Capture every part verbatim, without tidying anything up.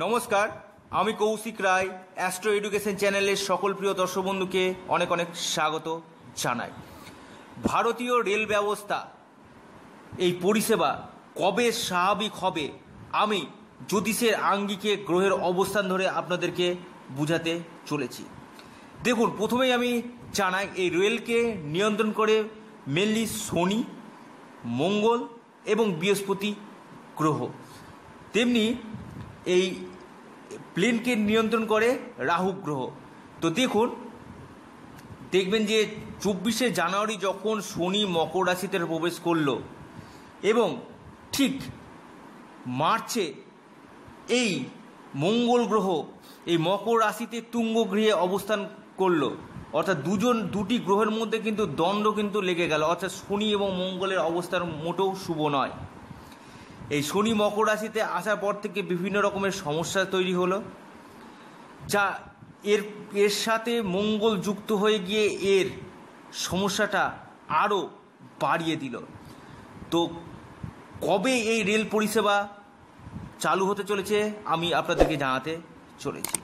নমস্কার, আমি কৌশিক রায় astro education চ্যানেলের সকল প্রিয় দর্শক বন্ধুকে অনেক অনেক স্বাগত জানাই। ভারতীয় রেল ব্যবস্থা এই পরিষেবা কবে স্বাভাবিক হবে আমি জ্যোতিষের আঙ্গিকে গ্রহের অবস্থান ধরে আপনাদেরকে বুঝাতে চলেছি। দেখুন, প্রথমেই আমি জানাই এই রেলকে নিয়ন্ত্রণ করে মেনলি শনি, মঙ্গল এবং বৃহস্পতি গ্রহ। তেমনি এই প্লেনকে নিয়ন্ত্রণ করে রাহু গ্রহ। তো দেখুন, দেখবেন যে চব্বিশে জানুয়ারি যখন শনি মকর রাশিতে প্রবেশ করলো এবং ঠিক মার্চে এই মঙ্গল গ্রহ এই মকর রাশিতে তুঙ্গ গৃহে অবস্থান করলো, অর্থাৎ দুজন দুটি গ্রহের মধ্যে কিন্তু দ্বন্দ্ব কিন্তু লেগে গেল, অর্থাৎ শনি এবং মঙ্গলের অবস্থান মোটেও শুভ নয়। এই শনি মকর রাশিতে আসার পর থেকে বিভিন্ন রকমের সমস্যা তৈরি হলো, যা এর এর সাথে মঙ্গল যুক্ত হয়ে গিয়ে এর সমস্যাটা আরও বাড়িয়ে দিল। তো কবে এই রেল পরিষেবা চালু হতে চলেছে আমি আপনাদেরকে জানাতে চলেছি।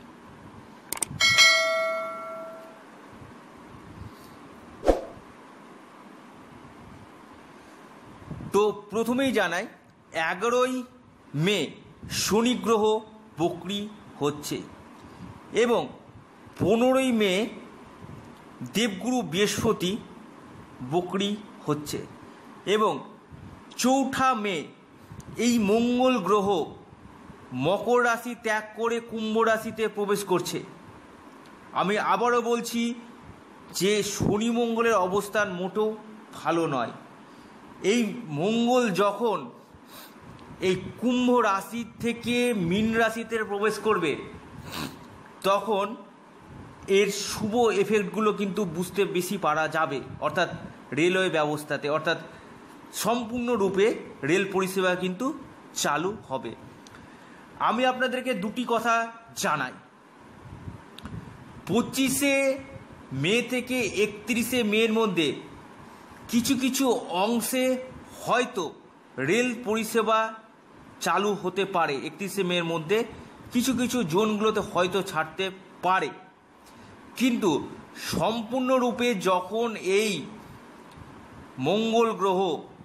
তো প্রথমেই জানাই, এগারোই মে শনি গ্রহ বক্রী হচ্ছে এবং পনেরোই মে দেবগুরু বৃহস্পতি বক্রী হচ্ছে এবং চৌঠা মে এই মঙ্গল গ্রহ মকর রাশি ত্যাগ করে কুম্ভ রাশিতে প্রবেশ করছে। আমি আবারও বলছি যে শনি মঙ্গলের অবস্থান মোটেও ভালো নয়। এই মঙ্গল যখন এই কুম্ভ রাশি থেকে মীন রাশিতে প্রবেশ করবে তখন এর শুভ এফেক্টগুলো কিন্তু বুঝতে বেশি পারা যাবে, অর্থাৎ রেলওয়ে ব্যবস্থাতে, অর্থাৎ সম্পূর্ণরূপে রেল পরিষেবা কিন্তু চালু হবে। আমি আপনাদেরকে দুটি কথা জানাই। পঁচিশে মে থেকে একত্রিশে মের মধ্যে কিছু কিছু অংশে হয়তো রেল পরিষেবা চালু হতে পারে। একত্রিশে মের মধ্যে কিছু কিছু জোনগুলোতে হয়তো ছাড়তে পারে, কিন্তু সম্পূর্ণরূপে যখন এই মঙ্গল গ্রহ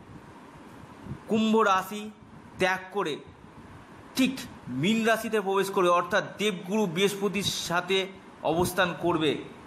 কুম্ভ রাশি ত্যাগ করে ঠিক মীন রাশিতে প্রবেশ করবে, অর্থাৎ দেবগুরু বৃহস্পতির সাথে অবস্থান করবে,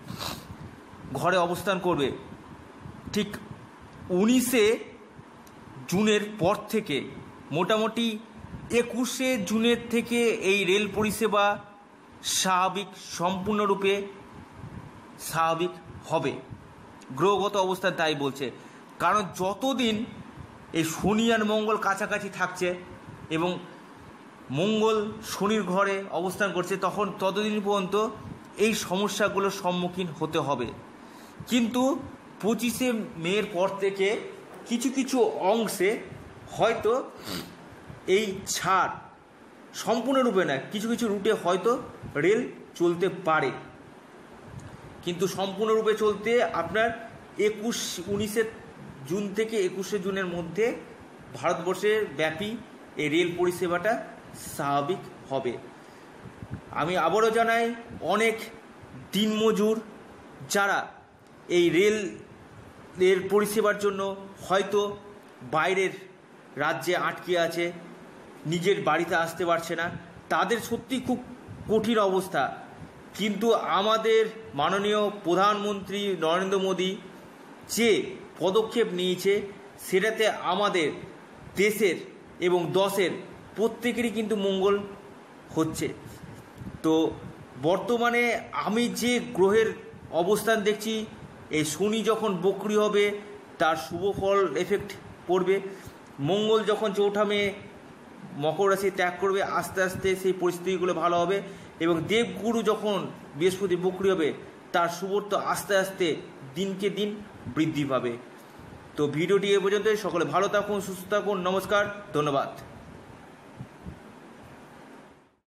ঘরে অবস্থান করবে, ঠিক উনিশে জুনের পর থেকে মোটামুটি একুশে জুনের থেকে এই রেল পরিষেবা স্বাভাবিক সম্পূর্ণরূপে স্বাভাবিক হবে। গ্রহগত অবস্থান তাই বলছে, কারণ যতদিন এই শনি আর মঙ্গল কাছাকাছি থাকছে এবং মঙ্গল শনির ঘরে অবস্থান করছে তখন ততদিন পর্যন্ত এই সমস্যাগুলোর সম্মুখীন হতে হবে। কিন্তু পঁচিশে মের পর থেকে কিছু কিছু অংশে হয়তো এই ছাড়, সম্পূর্ণরূপে না, কিছু কিছু রুটে হয়তো রেল চলতে পারে, কিন্তু সম্পূর্ণরূপে চলতে আপনার একুশ উনিশে জুন থেকে একুশে জুনের মধ্যে ভারতবর্ষের ব্যাপী এই রেল পরিষেবাটা স্বাভাবিক হবে। আমি আবারও জানাই, অনেক দিনমজুর যারা এই রেল এর পরিষেবার জন্য হয়তো বাইরের রাজ্যে আটকে আছে, নিজের বাড়িতে আসতে পারছে না, তাদের সত্যি খুব কঠিন অবস্থা। কিন্তু আমাদের মাননীয় প্রধানমন্ত্রী নরেন্দ্র মোদী যে পদক্ষেপ নিয়েছে সেটাতে আমাদের দেশের এবং দশের প্রত্যেকেরই কিন্তু মঙ্গল হচ্ছে। তো বর্তমানে আমি যে গ্রহের অবস্থান দেখছি, এই শনি যখন বক্রী হবে তার শুভ ফল এফেক্ট পড়বে, মঙ্গল যখন চৌঠা মে মকর রাশি ত্যাগ করবে আস্তে আস্তে সেই পরিস্থিতিগুলো ভালো হবে এবং দেবগুরু যখন বৃহস্পতি বক্রী হবে তার শুভত্ব আস্তে আস্তে দিনকে দিন বৃদ্ধি পাবে। তো ভিডিওটি এ পর্যন্ত। সকলে ভালো থাকুন, সুস্থ থাকুন, নমস্কার, ধন্যবাদ।